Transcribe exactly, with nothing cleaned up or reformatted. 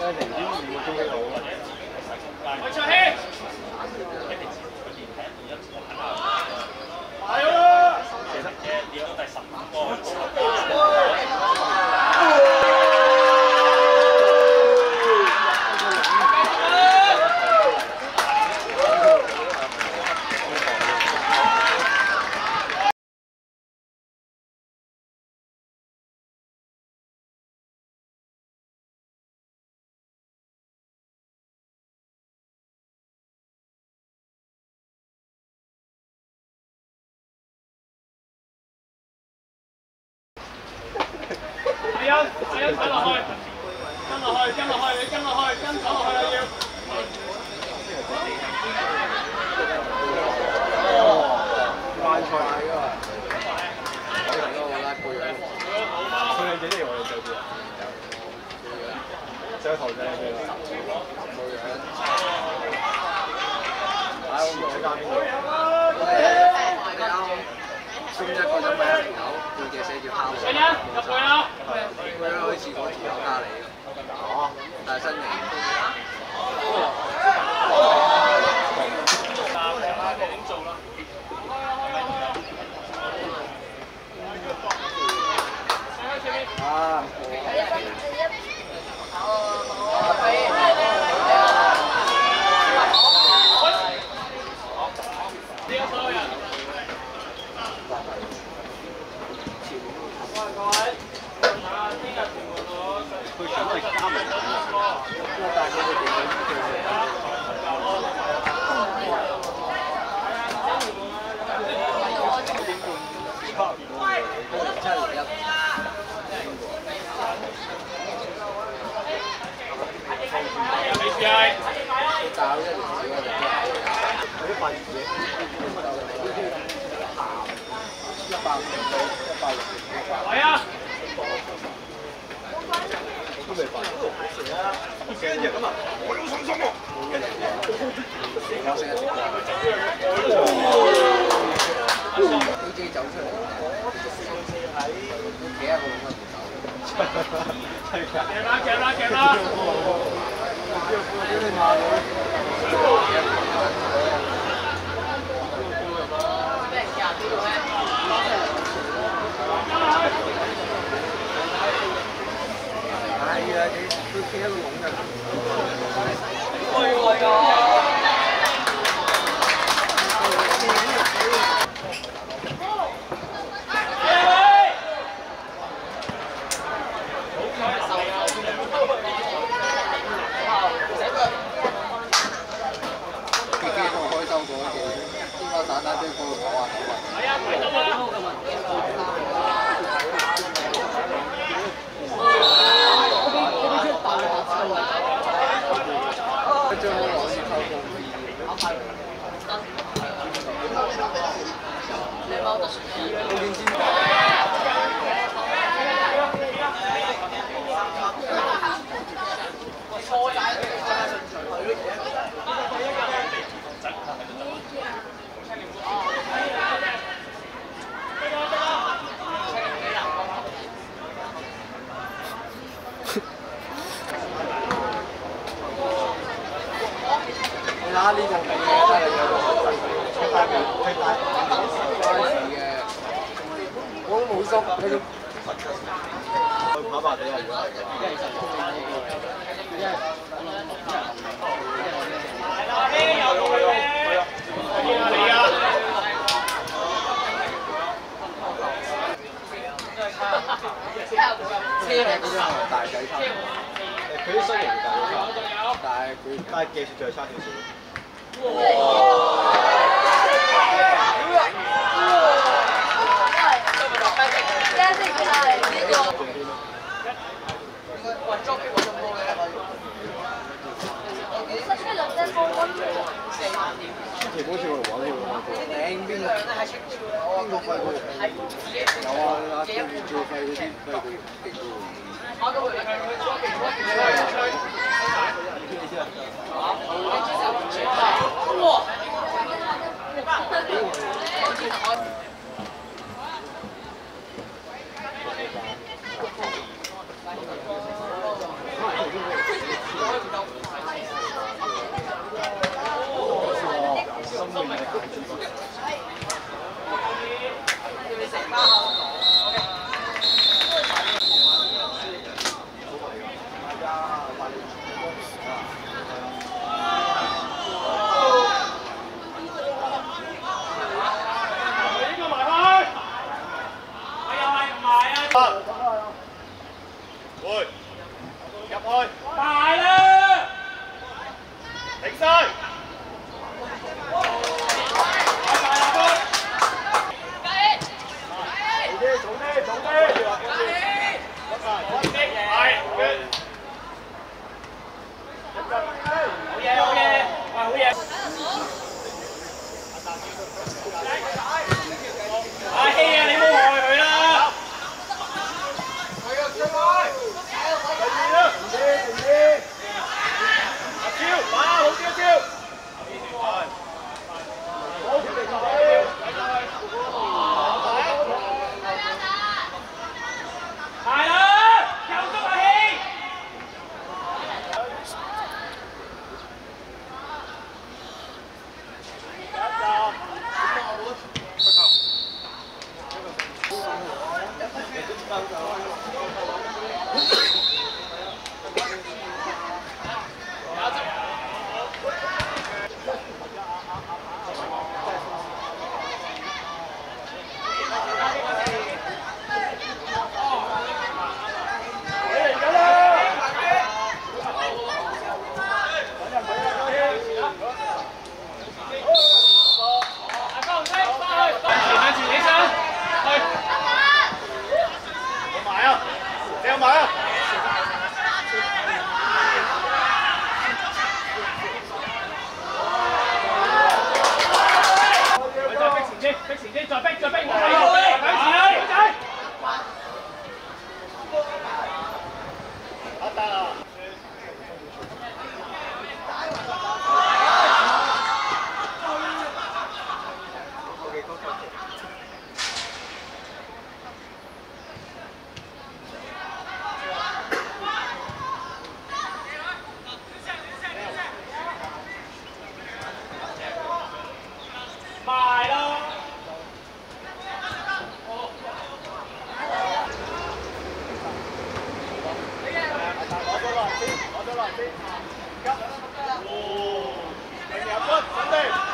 零點五個鐘幾好。 我出氣。係啊！其實誒跌到第十五個。阿欣，阿欣踩落去，跟落去，跟落去，你跟落去，跟走落去啦要。 關賽㗎嘛，我哋都好拉背嘅，佢哋幾年我哋做啲啊？有頭仔咩啊？冇樣。唉，我唔識教邊個。我哋啱送一個就咪一條友，背脊寫住敲。 上人入去啦！ 佢好似嗰條友加你。哦。但係新嚟。 點做啦？ 啊！佢想係加盟緊嘅，因為大家都點樣叫七零一。 未試係。 教一年少一年。有啲笨嘢，一百五十一百六十。 係啊！ 都未瞓，成啊！驚日咁啊！我有信心喎。有成日食過。A J 走出嚟，企喺個窿度走。 夾啦夾啦夾啦！ 係啊，你佢企喺個籠㗎。 開開啊！ 自己個開收過嘅，應該散單都過九啊九啊。 係啊，睇到啦！ 一張好似透過你睇呢個名嘅，真係有個推大名，推大關事嘅，我都冇縮嗰種。跑馬地啊！如果係車嗰啲係大仔差，佢啲身形大啲差，但係佢但係技術就係差少少。條好似我哋玩呢個，頂邊個邊個費過嚟？有啊，阿最最費嗰啲費佢勁啲喎。 會入去， 大啦！ 停晒。 阿希啊，你唔好害佢啦！係啦，夠足阿希！逼前啲，再逼，再逼，我睇到你，睇仔。得啦。埋咯！攞咗落先，攞咗落先，急！哦，入分，準備。